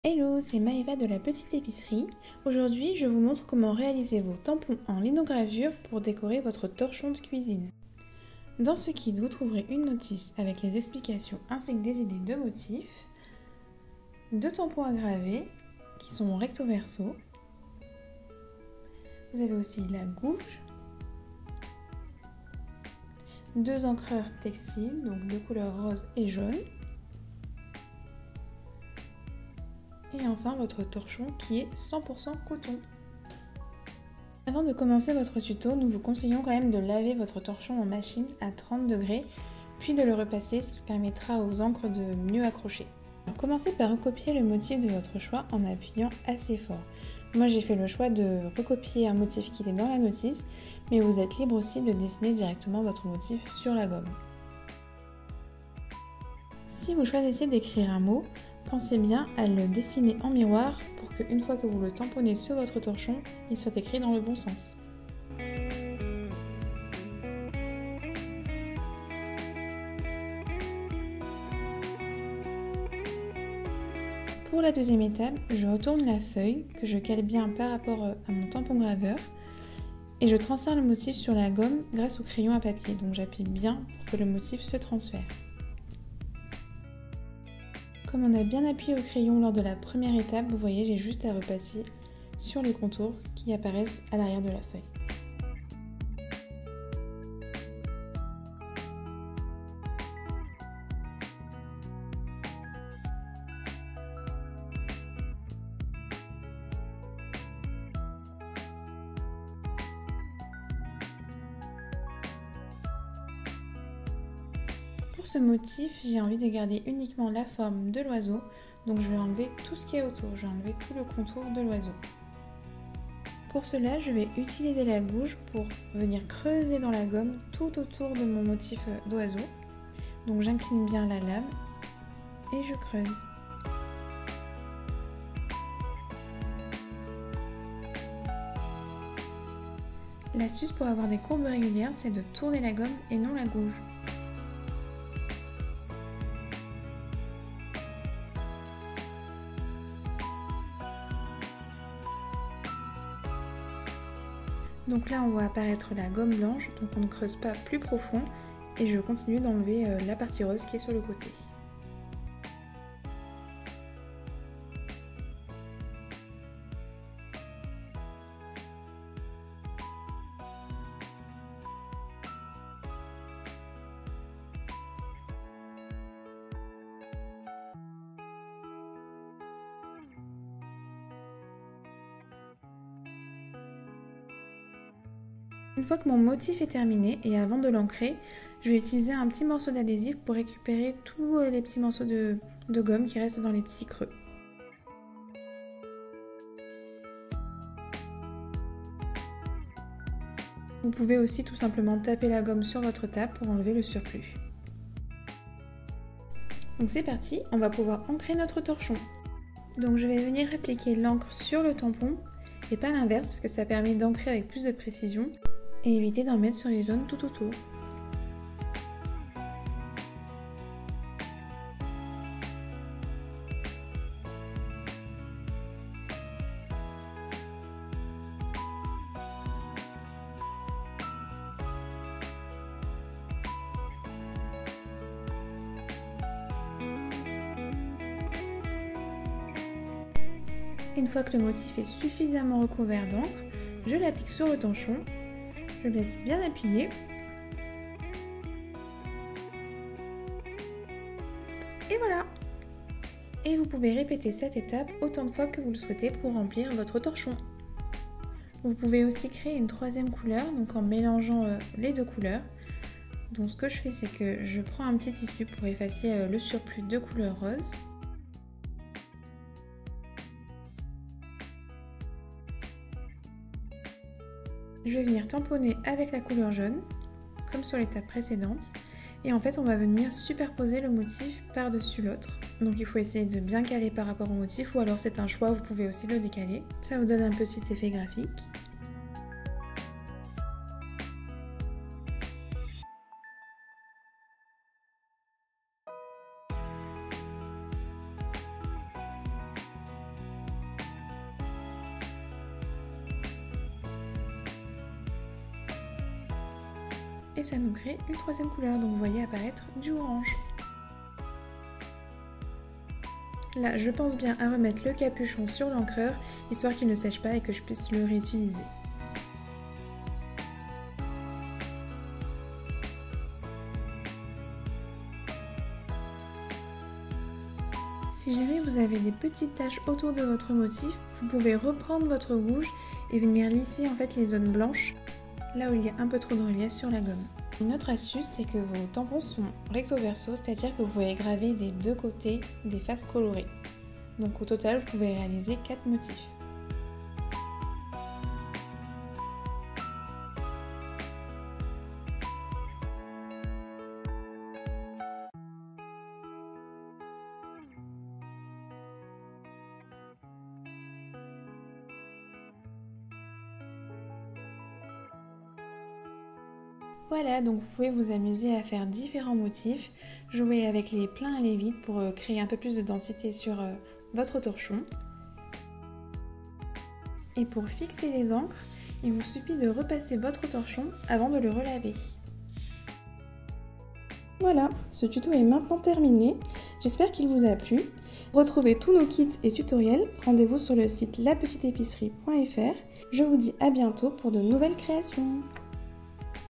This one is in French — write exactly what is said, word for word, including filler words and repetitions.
Hello, c'est Maëva de la petite épicerie. Aujourd'hui, je vous montre comment réaliser vos tampons en linogravure pour décorer votre torchon de cuisine. Dans ce kit, vous trouverez une notice avec les explications ainsi que des idées de motifs, deux tampons à graver qui sont recto verso. Vous avez aussi la gouge, deux encreurs textiles, donc de couleurs rose et jaune. Et enfin votre torchon qui est cent pour cent coton. Avant de commencer votre tuto, nous vous conseillons quand même de laver votre torchon en machine à trente degrés, puis de le repasser, ce qui permettra aux encres de mieux accrocher. Alors, commencez par recopier le motif de votre choix en appuyant assez fort. Moi j'ai fait le choix de recopier un motif qui était dans la notice, mais vous êtes libre aussi de dessiner directement votre motif sur la gomme. Si vous choisissez d'écrire un mot, pensez bien à le dessiner en miroir pour qu'une fois que vous le tamponnez sur votre torchon, il soit écrit dans le bon sens. Pour la deuxième étape, je retourne la feuille que je cale bien par rapport à mon tampon graveur et je transfère le motif sur la gomme grâce au crayon à papier. Donc j'appuie bien pour que le motif se transfère. Comme on a bien appuyé au crayon lors de la première étape, vous voyez, j'ai juste à repasser sur les contours qui apparaissent à l'arrière de la feuille. Pour ce motif, j'ai envie de garder uniquement la forme de l'oiseau, donc je vais enlever tout ce qui est autour, je vais enlever tout le contour de l'oiseau. Pour cela, je vais utiliser la gouge pour venir creuser dans la gomme tout autour de mon motif d'oiseau. Donc j'incline bien la lame et je creuse. L'astuce pour avoir des courbes régulières, c'est de tourner la gomme et non la gouge. Donc là on voit apparaître la gomme blanche, donc on ne creuse pas plus profond et je continue d'enlever la partie rose qui est sur le côté. Une fois que mon motif est terminé et avant de l'ancrer, je vais utiliser un petit morceau d'adhésif pour récupérer tous les petits morceaux de, de gomme qui restent dans les petits creux. Vous pouvez aussi tout simplement taper la gomme sur votre table pour enlever le surplus. Donc c'est parti, on va pouvoir ancrer notre torchon. Donc je vais venir appliquer l'encre sur le tampon et pas l'inverse parce que ça permet d'ancrer avec plus de précision et éviter d'en mettre sur les zones tout autour. Une fois que le motif est suffisamment recouvert d'encre, je l'applique sur le torchon, je le laisse bien appuyer et voilà. Et vous pouvez répéter cette étape autant de fois que vous le souhaitez pour remplir votre torchon. Vous pouvez aussi créer une troisième couleur, donc en mélangeant les deux couleurs. Donc ce que je fais, c'est que je prends un petit tissu pour effacer le surplus de couleur rose. Je vais venir tamponner avec la couleur jaune, comme sur l'étape précédente. Et en fait, on va venir superposer le motif par-dessus l'autre. Donc il faut essayer de bien caler par rapport au motif, ou alors c'est un choix, vous pouvez aussi le décaler. Ça vous donne un petit effet graphique. et ça nous crée une troisième couleur. Donc vous voyez apparaître du orange. Là, je pense bien à remettre le capuchon sur l'encreur, histoire qu'il ne sèche pas et que je puisse le réutiliser. Si jamais vous avez des petites taches autour de votre motif, vous pouvez reprendre votre rouge et venir lisser en fait les zones blanches, là où il y a un peu trop de relief sur la gomme. Une autre astuce, c'est que vos tampons sont recto verso, c'est-à-dire que vous pouvez graver des deux côtés des faces colorées. Donc au total, vous pouvez réaliser quatre motifs. Voilà, donc vous pouvez vous amuser à faire différents motifs, jouer avec les pleins et les vides pour créer un peu plus de densité sur votre torchon. Et pour fixer les encres, il vous suffit de repasser votre torchon avant de le relaver. Voilà, ce tuto est maintenant terminé. J'espère qu'il vous a plu. Retrouvez tous nos kits et tutoriels, rendez-vous sur le site la petite épicerie point F R. Je vous dis à bientôt pour de nouvelles créations.